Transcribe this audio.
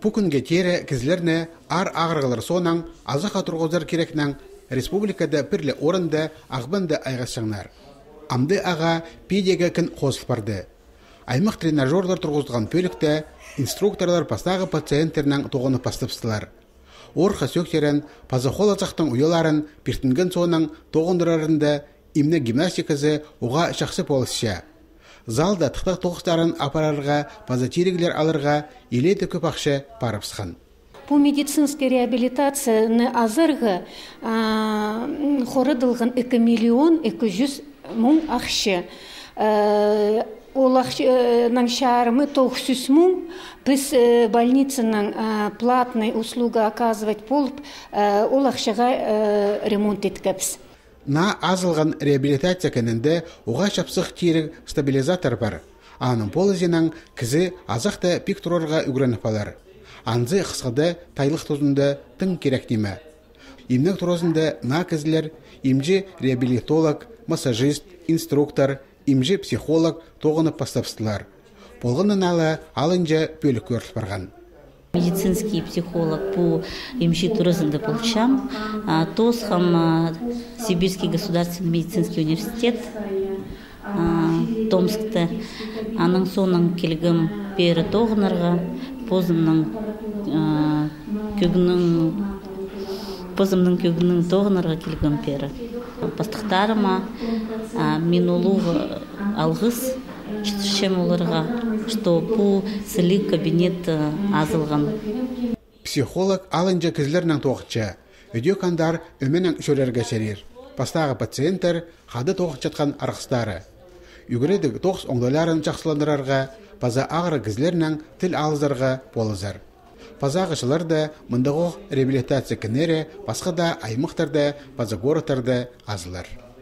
күнге тере кізлеріне ар ағырғылар сонан азық атырғызар керекнен республикада пірлі орында ағбанды айғасыңнар. Амды аға педеге кін қосыл барды. Аймақ тренажерлар тұрғыздыған пөлікті инструкторлар пастағы пациенттернің тоғыны пастыпсылар. Орха сөктерін пазахол ацақтың ұяларын піртінген соның тоғындырарында имне гимнастикасы оға шақсы полысша. Залда тұқтақ тоғыстарын апарарға пазатиригілер алырға елеті көп ақшы парыпсқан. По медицинской реабилитации азырғы хорыдылған 2 миллион 200 мың ақшы. Ол ақшының шарымы 900 мың. Біз больницаның платный услуга оказывать болып, ол ақшыға ремонт еткіпіз. На азылған реабилитация кәнінде оға шапсық тирік стабилизатор бар. Аның полызенің кізі азақты пик тұрорға үгірініп алар. Анзы қысқады тайлық тұзында тың керек деме. Имнік тұрозында на кізілер имжі реабилитолог, массажист, инструктор, имжі психолог тоғынып пастапсылар. Болғынын алынжа пөлік көріп барған. Медицинский психолог по имши туризмда получам. Тосхам Сибирский государственный медицинский университет Томскта. Аның соның келгім пері тоғынырға, позымның көгінің тоғынырға келгім пері. Бастықтарыма мен олуғы алғыз чем оларға, что по сілі кабинет азылған. Психолог алынжа кізлерінің тоғытша, өде қандар өменің шөлерге серер. Пастағы пациенттер қады тоғыт жатқан арқыстары. Үгіредік тоғыз оңдаларын жақсыландырарға, паза ағыры кізлерінің тіл алызарға болызар. Пазағышылар да мұндағы реабилитация кінері, басқа да аймықтарда, паза горықтарда азылар.